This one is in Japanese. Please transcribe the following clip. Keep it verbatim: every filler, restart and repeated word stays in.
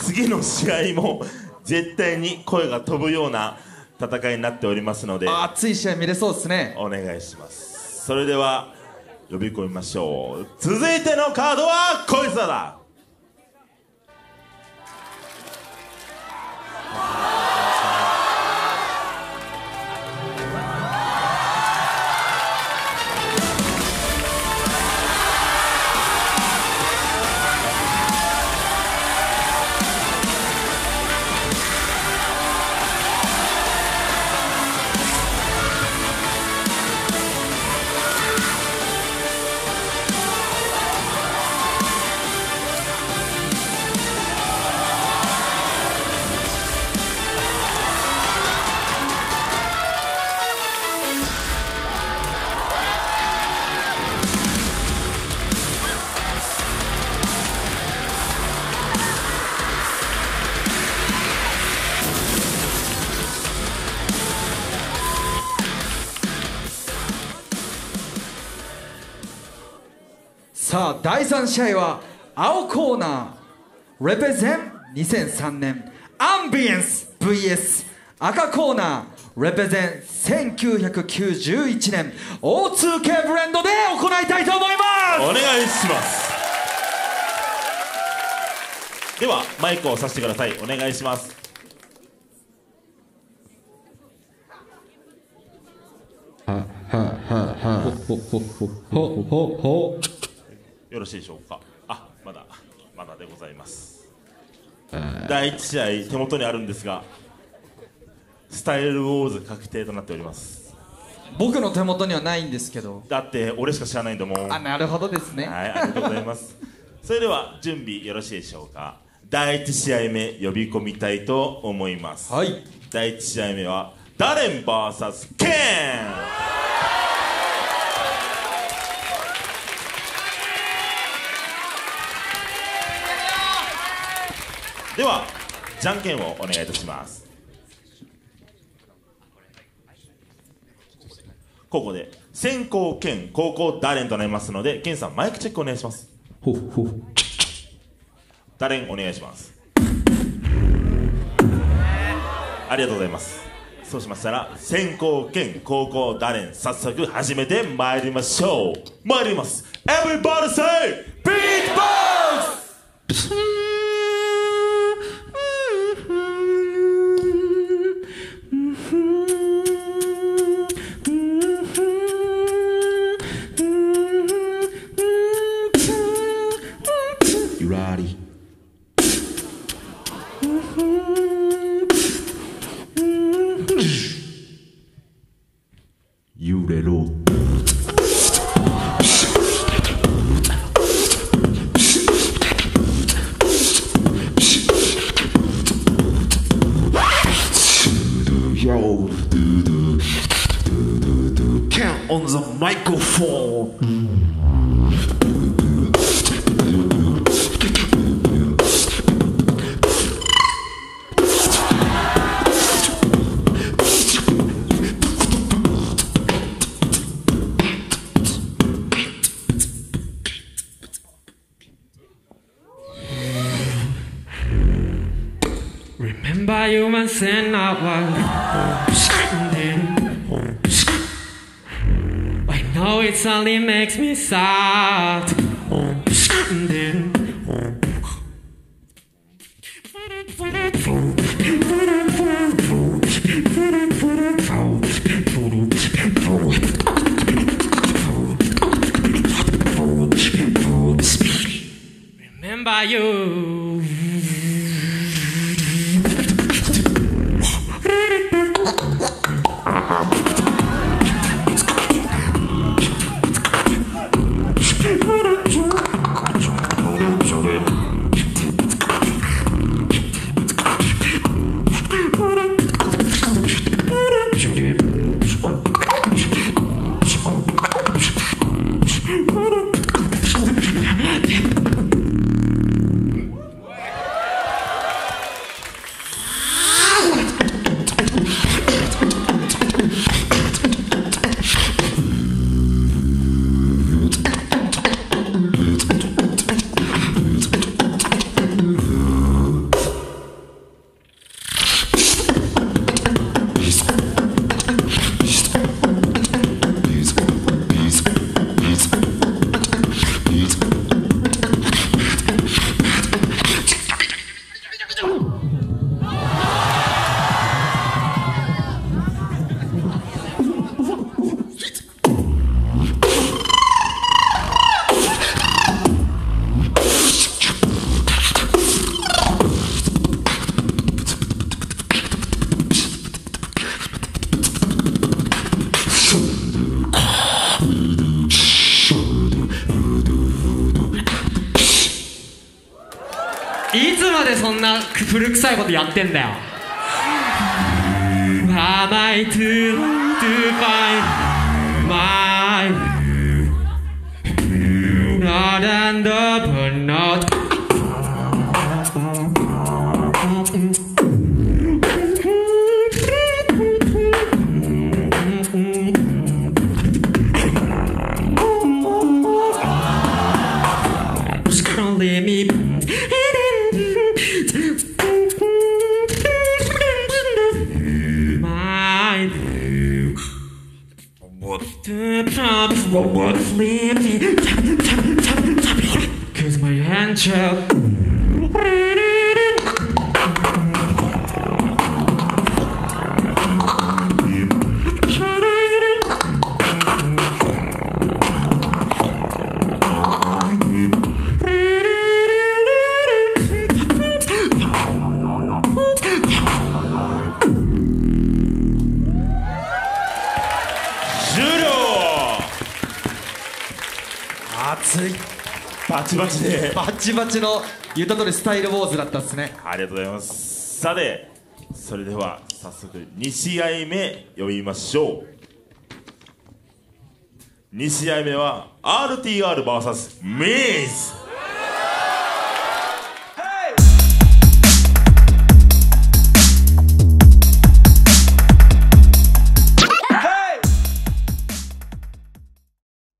次の試合も絶対に声が飛ぶような戦いになっておりますので、 熱い試合見れそうですね。 お願いします。それでは呼び込みましょう。続いてのカードはこいつらだ。 さあだいさん試合は青コーナーレペゼンにせんさんねんアンビエンス ブイエス 赤コーナーレペゼンせんきゅうひゃくきゅうじゅういちねん オーツーケー ブレンドで行いたいと思います。 お願いします。ではマイクをさせてください。お願いします。 ははははほほほほほほよろしいでしょうか。あ、まだまだでございます。だいいち試合手元にあるんですが、スタイルウォーズ確定となっております。 僕の手元にはないんですけど。 だって俺しか知らないんだもん。 あ、なるほどですね。 はい、ありがとうございます。それでは準備よろしいでしょうか。だいいち試合目呼び込みたいと思います。 はい。 だいいち試合目はダレン ブイエス ケン。ではじゃんけんをお願いいたします。ここで先攻ケン、後攻ダレンとなりますので、ケンさんマイクチェックお願いします。 ほほダレンお願いします。ありがとうございます。そうしましたら先攻ケン、後攻ダレン、早速始めてまいりましょう。まいります。 Everybody say Beatbox。 揺れろ。Count on the microphone. Remember you once said I was standing. I know it only makes me sad. Standing. Remember you. んな古臭いことやってんだよ。 Am I to, to find my not and open not leave me my what the problem what leave me cause my hand choke 熱いバチバチでバチバチの言った通りスタイルウォーズだったっすね。 ありがとうございます。さてそれでは早速に試合目呼びましょう。に試合目は アールティーアールブイエス メイズ